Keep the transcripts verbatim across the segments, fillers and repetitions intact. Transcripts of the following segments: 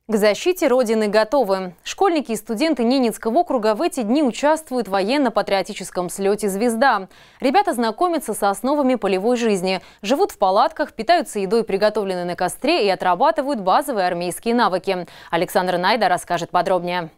К защите Родины готовы. Школьники и студенты Ненецкого округа в эти дни участвуют в военно-патриотическом слете «Звезда». Ребята знакомятся с основами полевой жизни, живут в палатках, питаются едой, приготовленной на костре, и отрабатывают базовые армейские навыки. Александр Найда расскажет подробнее.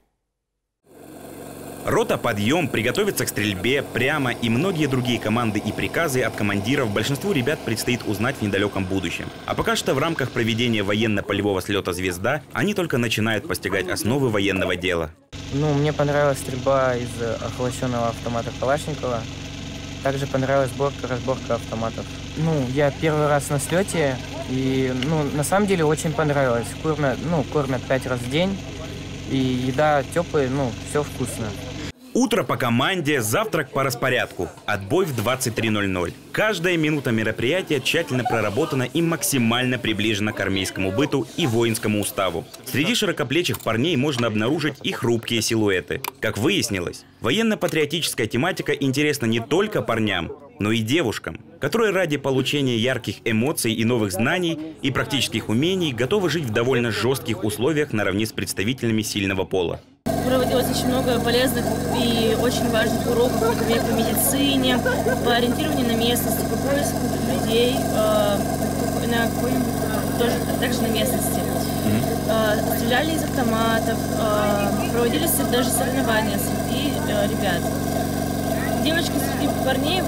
Рота «Подъем», приготовиться к стрельбе, прямо и многие другие команды и приказы от командиров большинству ребят предстоит узнать в недалеком будущем. А пока что в рамках проведения военно-полевого слета «Звезда» они только начинают постигать основы военного дела. Ну, мне понравилась стрельба из охлащенного автомата Калашникова. Также понравилась сборка, разборка автоматов. Ну, я первый раз на слете, и, ну, на самом деле очень понравилось. Кормят, ну, кормят пять раз в день, и еда теплая, ну, все вкусно. Утро по команде, завтрак по распорядку. Отбой в двадцать три ноль ноль. Каждая минута мероприятия тщательно проработана и максимально приближена к армейскому быту и воинскому уставу. Среди широкоплечих парней можно обнаружить и хрупкие силуэты. Как выяснилось, военно-патриотическая тематика интересна не только парням, но и девушкам, которые ради получения ярких эмоций и новых знаний и практических умений готовы жить в довольно жестких условиях наравне с представителями сильного пола. Проводилось очень много полезных и очень важных уроков, например, по медицине, по ориентированию на местности, по поиску людей, э, на какой-нибудь, тоже также на местности. Э, стреляли из автоматов, э, проводились даже соревнования среди э, ребят. Девочки среди парней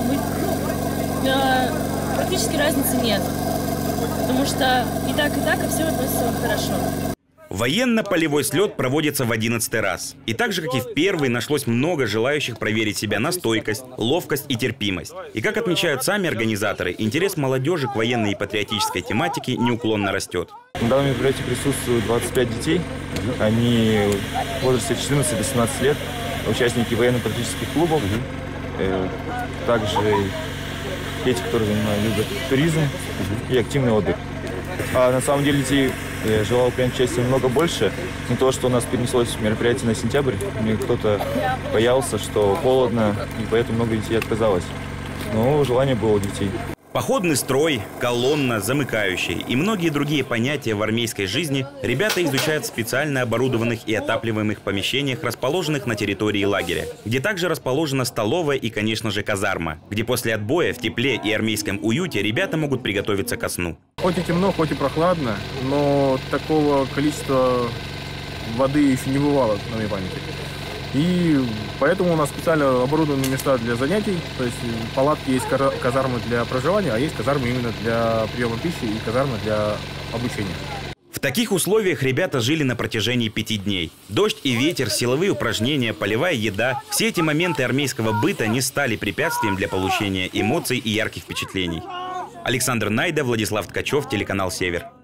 э, практически разницы нет, потому что и так, и так, и все относятся хорошо. Военно-полевой слет проводится в одиннадцатый раз. И так же, как и в первый, нашлось много желающих проверить себя на стойкость, ловкость и терпимость. И как отмечают сами организаторы, интерес молодежи к военной и патриотической тематике неуклонно растет. На данном мероприятии присутствуют двадцать пять детей. Они в возрасте четырнадцати до семнадцати лет, участники военно-патриотических клубов. Также дети, которые занимают любят туризм и активный отдых. А на самом деле детей желал принять участие много больше, но то, что у нас перенеслось мероприятие на сентябрь, мне кто-то боялся, что холодно, и поэтому много детей отказалось. Но желание было у детей. Походный строй, колонна, замыкающий и многие другие понятия в армейской жизни ребята изучают в специально оборудованных и отапливаемых помещениях, расположенных на территории лагеря, где также расположена столовая и, конечно же, казарма, где после отбоя в тепле и армейском уюте ребята могут приготовиться ко сну. Хоть и темно, хоть и прохладно, но такого количества воды еще не бывало на моей памяти. И поэтому у нас специально оборудованы места для занятий, то есть палатки есть, казармы для проживания, а есть казармы именно для приема пищи и казармы для обучения. В таких условиях ребята жили на протяжении пяти дней. Дождь и ветер, силовые упражнения, полевая еда – все эти моменты армейского быта не стали препятствием для получения эмоций и ярких впечатлений. Александр Найда, Владислав Ткачев, телеканал «Север».